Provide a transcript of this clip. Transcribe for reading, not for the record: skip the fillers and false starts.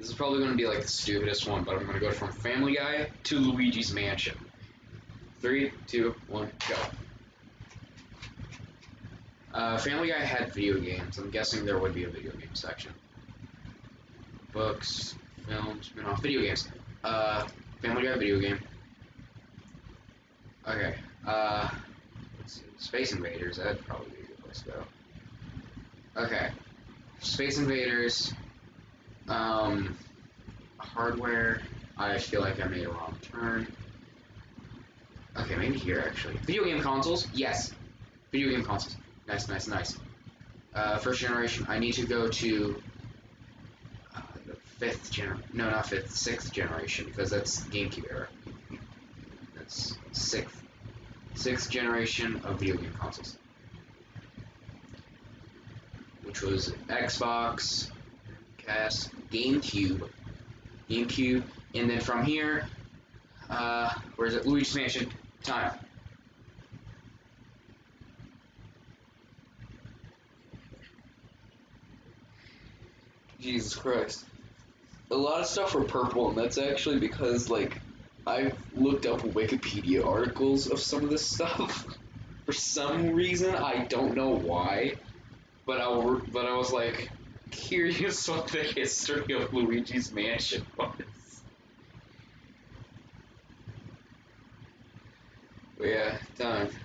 This is probably going to be like the stupidest one, but I'm going to go from Family Guy to Luigi's Mansion. 3, 2, 1, go. Family Guy had video games. I'm guessing there would be a video game section. Books, films, spin-off, video games. Family Guy video game. Okay, let's see. Space Invaders, that'd probably be a good place to go. Okay. Space Invaders. Hardware. I feel like I made a wrong turn. Okay, maybe here actually. Video game consoles. Yes. Video game consoles. Nice, nice, nice. First generation. I need to go to the fifth generation. No, not fifth. Sixth generation because that's GameCube era. That's sixth generation of video game consoles, which was Xbox, GameCube, and then from here, where's it? Luigi's Mansion. Time. Jesus Christ. A lot of stuff were purple, and that's actually because, like, I've looked up Wikipedia articles of some of this stuff. For some reason, I don't know why, but I was, like, curious what the history of Luigi's Mansion was. But yeah, time.